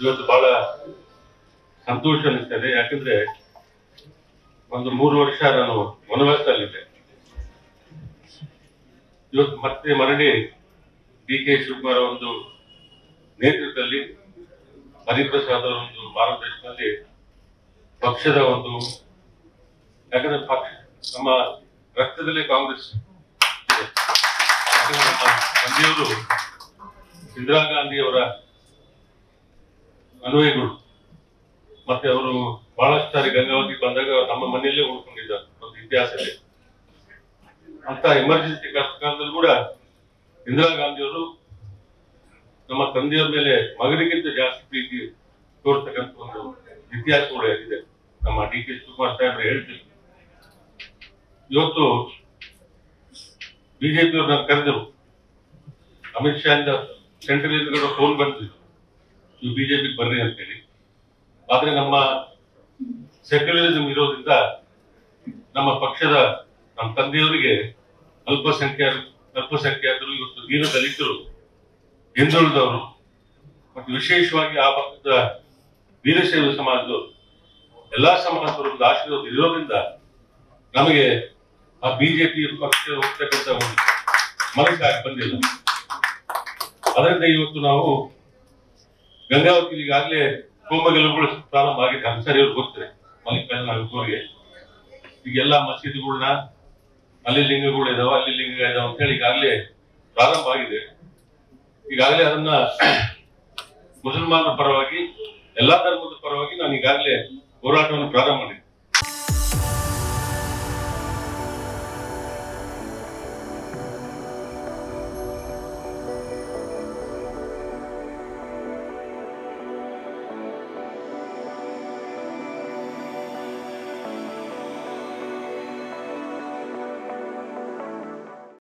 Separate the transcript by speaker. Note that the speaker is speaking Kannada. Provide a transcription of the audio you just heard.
Speaker 1: ಇವತ್ತು ಬಹಳ ಸಂತೋಷ ಅನಿಸ್ತದೆ. ಯಾಕಂದ್ರೆ ಒಂದು 3 ವರ್ಷ ನಾನು ವನವಾಸದಲ್ಲಿದ್ದೆ. ಇವತ್ತು ಮತ್ತೆ ಮರಳಿ DK ಶಿವಕುಮಾರ್ ಒಂದು ನೇತೃತ್ವದಲ್ಲಿ ಹರಿಪ್ರಸಾದ್ ಅವರ ಒಂದು ಮಾರ್ಗದರ್ಶನದಲ್ಲಿ ಪಕ್ಷದ ಒಂದು, ಯಾಕಂದ್ರೆ ಪಕ್ಷ ನಮ್ಮ ರಕ್ತದಲ್ಲೇ ಕಾಂಗ್ರೆಸ್ ಇದೆ. ನಮ್ಮ ತಂದೆಯವರು ಇಂದಿರಾ ಗಾಂಧಿ ಅವರ ಅನ್ವಯಿಗಳು, ಮತ್ತೆ ಅವರು ಬಹಳಷ್ಟು ಸಾರಿ ಗಂಗಾವತಿ ಬಂದಾಗ ನಮ್ಮ ಮನೆಯಲ್ಲೇ ಉಳ್ಕೊಂಡಿದ್ದಾರೆ. ಒಂದು ಇತಿಹಾಸ ಇದೆ. ಅಂತ ಎಮರ್ಜೆನ್ಸಿ ಕಾಲದಲ್ಲಿ ಕೂಡ ಇಂದಿರಾ ಗಾಂಧಿ ಅವರು ನಮ್ಮ ತಂದೆಯವರ ಮೇಲೆ ಮಗನಿಗಿಂತ ಜಾಸ್ತಿ ಪ್ರೀತಿ ತೋರ್ತಕ್ಕಂಥ ಒಂದು ಇತಿಹಾಸ ಕೂಡ ಇದೆ. ನಮ್ಮ DK ಶಿವಕುಮಾರ್ ಸಾಹೇಬ್ರು ಹೇಳ್ತಿದ್ರು. ಇವತ್ತು ಬಿಜೆಪಿ ಅವ್ರನ್ನ ಕರೆದರು, ಅಮಿತ್ ಶಾ ಇಂದ ಸೆಂಟ್ರಲ್ ಫೋನ್ ಬಂದಿದ್ರು, ನೀವು ಬಿಜೆಪಿ ಬರ್ರಿ ಅಂತೇಳಿ. ಆದ್ರೆ ನಮ್ಮ ಸೆಕ್ಯುಲರಿಸಂ ಇರೋದ್ರಿಂದ ನಮ್ಮ ಪಕ್ಷದ ನಮ್ಮ ತಂದೆಯವರಿಗೆ ಅಲ್ಪಸಂಖ್ಯಾತರು, ಇವತ್ತು ದೀನ ದಲಿತರು, ಹಿಂದುಳಿದವರು, ಮತ್ತು ವಿಶೇಷವಾಗಿ ಆ ಪಕ್ಷದ ವೀರಶೈವ ಸಮಾಜದವರು, ಎಲ್ಲಾ ಸಮಾಜದವರು ಒಂದು ಆಶೀರ್ವಾದ ಇರೋದ್ರಿಂದ ನಮಗೆ ಆ ಬಿಜೆಪಿ ಪಕ್ಷ ಹೋಗ್ತಕ್ಕಂಥ ಒಂದು ಮನಸ್ಸಾಗಿ ಬಂದಿಲ್ಲ. ಅದರಿಂದ ಇವತ್ತು ನಾವು ಗಂಗಾವತಿ ಈಗಾಗಲೇ ಹೋಮಗೆಲುಗಳು ಪ್ರಾರಂಭ ಆಗಿದೆ. ಅನ್ಸರಿ ಅವ್ರಿಗೆ ಗೊತ್ತಿದೆ, ಮಲ್ಲಿಕಾರ್ಜುನವರಿಗೆ. ಈಗೆಲ್ಲಾ ಮಸೀದಿಗಳನ್ನ ಅಲ್ಲಿ ಲಿಂಗಗಳು ಇದಾವ, ಅಲ್ಲಿ ಲಿಂಗ ಇದಾವ ಅಂತ ಹೇಳಿ ಈಗಾಗಲೇ ಪ್ರಾರಂಭ ಆಗಿದೆ. ಈಗಾಗಲೇ ಅದನ್ನ ಮುಸಲ್ಮಾನರ ಪರವಾಗಿ, ಎಲ್ಲಾ ಧರ್ಮದ ಪರವಾಗಿ ನಾನು ಈಗಾಗಲೇ ಹೋರಾಟವನ್ನು ಪ್ರಾರಂಭ ಮಾಡಿದ್ದೆ.